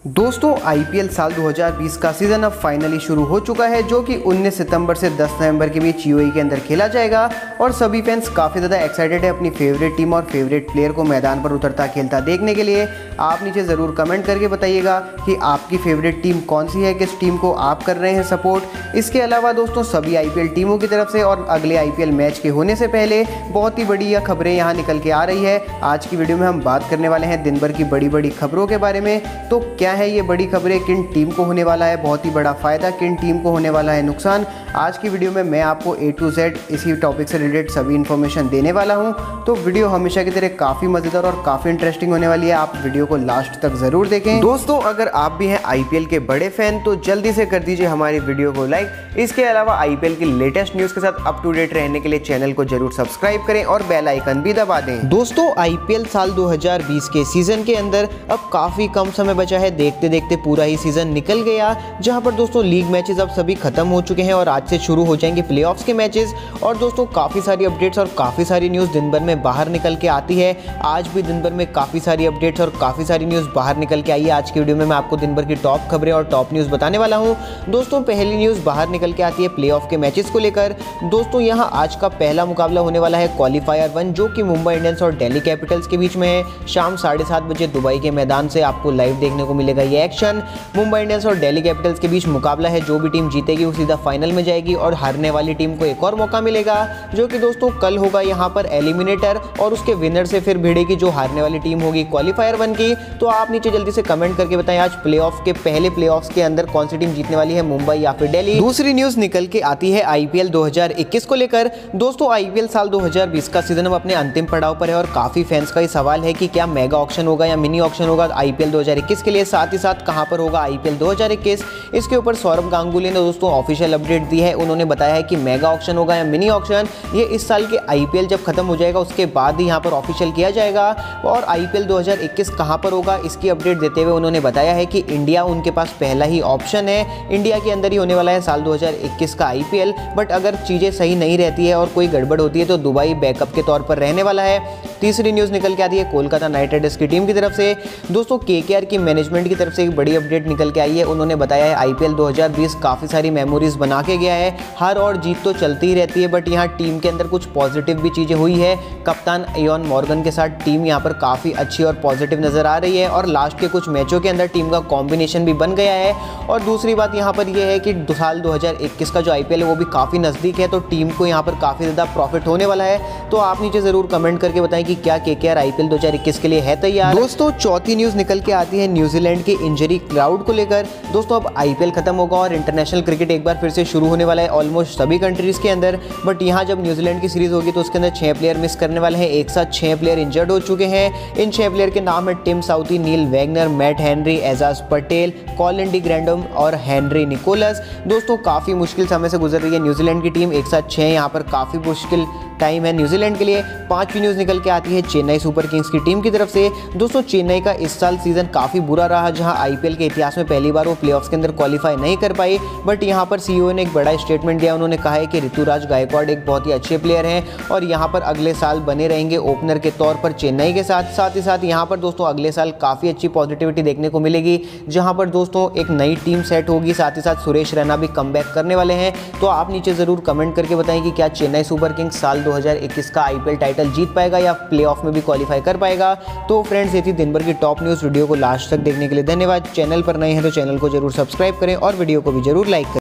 दोस्तों आईपीएल साल 2020 का सीज़न अब फाइनली शुरू हो चुका है, जो कि 19 सितंबर से 10 नवंबर के बीच यूएई के अंदर खेला जाएगा। और सभी फैंस काफ़ी ज़्यादा एक्साइटेड है अपनी फेवरेट टीम और फेवरेट प्लेयर को मैदान पर उतरता खेलता देखने के लिए। आप नीचे ज़रूर कमेंट करके बताइएगा कि आपकी फेवरेट टीम कौन सी है, किस टीम को आप कर रहे हैं सपोर्ट। इसके अलावा दोस्तों सभी आईपीएल टीमों की तरफ से और अगले आईपीएल मैच के होने से पहले बहुत ही बड़ी खबरें यहाँ निकल के आ रही है। आज की वीडियो में हम बात करने वाले हैं दिन भर की बड़ी बड़ी खबरों के बारे में। तो क्या है ये बड़ी खबरें, किन टीम को होने वाला है बहुत ही बड़ा फायदा, किन टीम को होने वाला है नुकसान, आज की वीडियो में मैं आपको A to Z इसी टॉपिक से रिलेटेड सभी इन्फॉर्मेशन देने वाला हूं। तो वीडियो हमेशा की तरह काफ़ी मज़ेदार और काफ़ी इंटरेस्टिंग होने वाली है, आप वीडियो को लास्ट तक ज़रूर देखें। दोस्तों अगर आप भी हैं आईपीएल के बड़े फैन तो जल्दी से कर दीजिए हमारी वीडियो को लाइक। इसके अलावा आईपीएल की लेटेस्ट न्यूज़ के साथ अप टू डेट रहने के लिए चैनल को जरूर सब्सक्राइब करें और बेल आइकन भी दबा दें। दोस्तों आईपीएल साल 2020 के सीजन के अंदर अब काफ़ी कम समय बचा है, देखते देखते पूरा ही सीजन निकल गया, जहां पर दोस्तों लीग मैचेस अब सभी खत्म हो चुके हैं और आज से शुरू हो जाएंगे प्लेऑफ्स के मैचेस। और दोस्तों काफ़ी सारी अपडेट्स और काफ़ी सारी न्यूज़ दिन भर में बाहर निकल के आती है। आज भी दिन भर में काफ़ी सारी अपडेट्स और काफ़ी सारी न्यूज़ बाहर निकल के आई है। आज की वीडियो में मैं आपको दिन भर की टॉप खबरें और टॉप न्यूज़ बताने वाला हूँ। दोस्तों पहली न्यूज़ बाहर निकल के आती है प्लेऑफ के मैचेस को लेकर। दोस्तों यहाँ आज का पहला मुकाबला होने वाला है क्वालीफायर 1, जो कि मुंबई इंडियंस और दिल्ली कैपिटल्स के बीच में है। शाम 7:30 बजे दुबई के मैदान से आपको लाइव देखने को मिलेगा ये एक्शन। मुंबई इंडियंस और दिल्ली कैपिटल्स के बीच मुकाबला है, जो भी टीम जीतेगी वो सीधा फाइनल में जाएगी और हारने वाली टीम को एक और मौका मिलेगा, जो कि दोस्तों कल होगा यहाँ पर एलिमिनेटर, और उसके विनर से फिर भिड़ेगी जो हारने वाली टीम होगी क्वालीफायर 1 की। तो आप नीचे जल्दी से कमेंट करके बताएं आज प्लेऑफ के पहले प्लेऑफ्स के अंदर कौन सी टीम जीतने वाली है, मुंबई या फिर दिल्ली। दूसरी न्यूज़ निकल के आती है आईपीएल 2021 को लेकर। दोस्तों आईपीएल साल 2020 का सीजन अब अपने अंतिम पड़ाव पर है और काफ़ी फैंस का ये सवाल है कि क्या मेगा ऑक्शन होगा या मिनी ऑक्शन होगा आईपीएल 2021 के लिए, साथ ही साथ कहां पर होगा आईपीएल 2021। इसके ऊपर सौरभ गांगुली ने दोस्तों ऑफिशियल अपडेट दी है। उन्होंने बताया है कि मेगा ऑक्शन होगा या मिनी ऑक्शन ये इस साल के आईपीएल जब खत्म हो जाएगा उसके बाद ही यहां पर ऑफिशियल किया जाएगा। और आईपीएल 2021 कहां पर होगा इसकी अपडेट देते हुए उन्होंने बताया है कि इंडिया उनके पास पहला ही ऑप्शन है, इंडिया के अंदर ही होने वाला है साल 2021 का आईपीएल। बट अगर चीज़ें सही नहीं रहती है और कोई गड़बड़ होती है तो दुबई बैकअप के तौर पर रहने वाला है। तीसरी न्यूज़ निकल के आती है कोलकाता नाइट राइडर्स की टीम की तरफ से। दोस्तों केकेआर की मैनेजमेंट की तरफ से एक बड़ी अपडेट निकल के आई है। उन्होंने बताया है आईपीएल 2020 काफ़ी सारी मेमोरीज बना के गया है। हार और जीत तो चलती ही रहती है, बट यहाँ टीम के अंदर कुछ पॉजिटिव भी चीज़ें हुई है। कप्तान इयोन मॉर्गन के साथ टीम यहाँ पर काफ़ी अच्छी और पॉजिटिव नज़र आ रही है और लास्ट के कुछ मैचों के अंदर टीम का कॉम्बिनेशन भी बन गया है। और दूसरी बात यहाँ पर यह है कि साल 2021 का जो आईपीएल है वो भी काफ़ी नज़दीक है, तो टीम को यहाँ पर काफ़ी ज़्यादा प्रॉफिट होने वाला है। तो आप नीचे ज़रूर कमेंट करके बताएं कि क्या केकेआर आईपीएल 2021 के लिए है तैयार। दोस्तों चौथी न्यूज़ निकल के आती है न्यूजीलैंड के इंजरी क्लाउड को लेकर। दोस्तों अब आईपीएल खत्म होगा और इंटरनेशनल क्रिकेट एक बार फिर से शुरू होने वाला है ऑलमोस्ट सभी कंट्रीज़ के अंदर। बट यहाँ जब न्यूजीलैंड की सीरीज़ होगी तो उसके अंदर 6 प्लेयर मिस करने वाले हैं। एक साथ 6 प्लेयर इंजर्ड हो चुके हैं। इन 6 प्लेयर के नाम है Tim Southee, Neil Wagner, Matt Henry, Ajaz Patel, Colin de Grandhomme और हेनरी निकोलस। दोस्तों काफ़ी मुश्किल समय से गुजर रही है न्यूजीलैंड की टीम, एक साथ 6 यहाँ पर काफ़ी मुश्किल टाइम है न्यूजीलैंड के लिए। पांचवी न्यूज़ निकल के आती है चेन्नई सुपर किंग्स की टीम की तरफ से। दोस्तों चेन्नई का इस साल सीजन काफ़ी बुरा रहा, जहां आईपीएल के इतिहास में पहली बार वो प्लेऑफ्स के अंदर क्वालिफाई नहीं कर पाई। बट यहां पर सीईओ ने एक बड़ा स्टेटमेंट दिया। उन्होंने कहा है कि ऋतुराज गायकवाड़ एक बहुत ही अच्छे प्लेयर हैं और यहां पर अगले साल बने रहेंगे ओपनर के तौर पर चेन्नई के साथ। साथ ही साथ यहाँ पर दोस्तों अगले साल काफ़ी अच्छी पॉजिटिविटी देखने को मिलेगी, जहाँ पर दोस्तों एक नई टीम सेट होगी। साथ ही साथ सुरेश रैना भी कमबैक करने वाले हैं। तो आप नीचे ज़रूर कमेंट करके बताएं कि क्या चेन्नई सुपर किंग्स साल 2021 का आईपीएल टाइटल जीत पाएगा या प्लेऑफ में भी क्वालिफाई कर पाएगा। तो फ्रेंड्स ये थी दिन भर की टॉप न्यूज़। वीडियो को लास्ट तक देखने के लिए धन्यवाद। चैनल पर नए हैं तो चैनल को जरूर सब्सक्राइब करें और वीडियो को भी जरूर लाइक करें।